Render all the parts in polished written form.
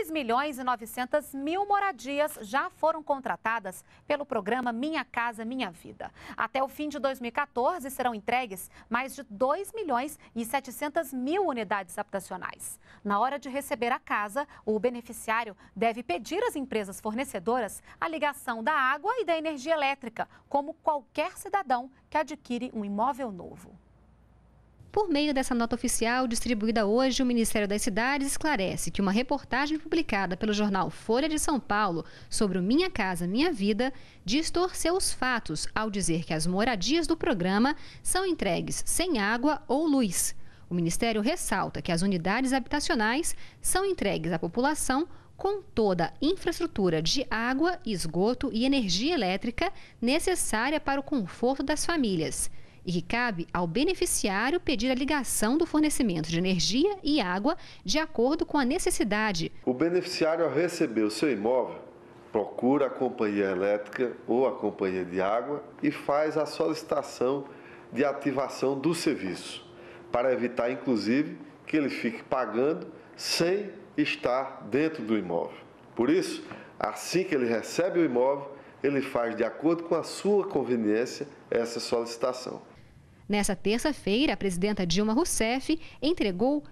2.900.000 moradias já foram contratadas pelo programa Minha Casa Minha Vida. Até o fim de 2014 serão entregues mais de 2.700.000 unidades habitacionais. Na hora de receber a casa, o beneficiário deve pedir às empresas fornecedoras a ligação da água e da energia elétrica, como qualquer cidadão que adquire um imóvel novo. Por meio dessa nota oficial distribuída hoje, o Ministério das Cidades esclarece que uma reportagem publicada pelo jornal Folha de São Paulo sobre o Minha Casa Minha Vida distorceu os fatos ao dizer que as moradias do programa são entregues sem água ou luz. O Ministério ressalta que as unidades habitacionais são entregues à população com toda a infraestrutura de água, esgoto e energia elétrica necessária para o conforto das famílias. E que cabe ao beneficiário pedir a ligação do fornecimento de energia e água de acordo com a necessidade. O beneficiário, ao receber o seu imóvel, procura a companhia elétrica ou a companhia de água e faz a solicitação de ativação do serviço, para evitar, inclusive, que ele fique pagando sem estar dentro do imóvel. Por isso, assim que ele recebe o imóvel, ele faz, de acordo com a sua conveniência, essa solicitação. Nessa terça-feira, a presidenta Dilma Rousseff entregou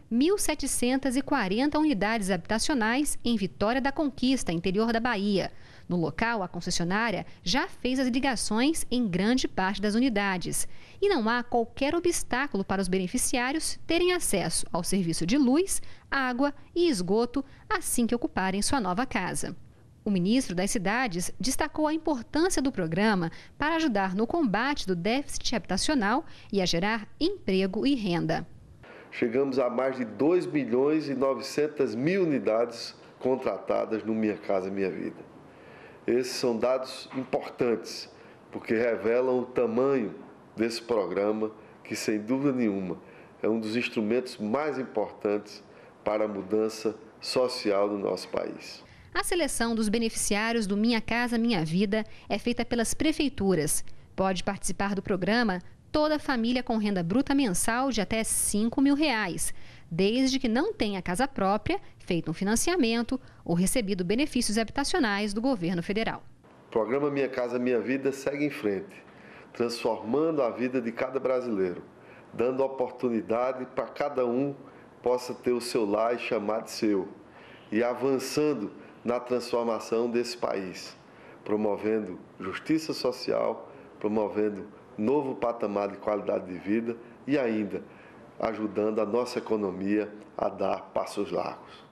1.740 unidades habitacionais em Vitória da Conquista, interior da Bahia. No local, a concessionária já fez as ligações em grande parte das unidades. E não há qualquer obstáculo para os beneficiários terem acesso ao serviço de luz, água e esgoto assim que ocuparem sua nova casa. O ministro das Cidades destacou a importância do programa para ajudar no combate do déficit habitacional e a gerar emprego e renda. Chegamos a mais de 2.900.000 unidades contratadas no Minha Casa Minha Vida. Esses são dados importantes, porque revelam o tamanho desse programa, que, sem dúvida nenhuma, é um dos instrumentos mais importantes para a mudança social do nosso país. A seleção dos beneficiários do Minha Casa Minha Vida é feita pelas prefeituras. Pode participar do programa toda família com renda bruta mensal de até R$ 5.000, desde que não tenha casa própria, feito um financiamento ou recebido benefícios habitacionais do governo federal. O programa Minha Casa Minha Vida segue em frente, transformando a vida de cada brasileiro, dando oportunidade para cada um possa ter o seu lar e chamar de seu, e avançando na transformação desse país, promovendo justiça social, promovendo novo patamar de qualidade de vida e ainda ajudando a nossa economia a dar passos largos.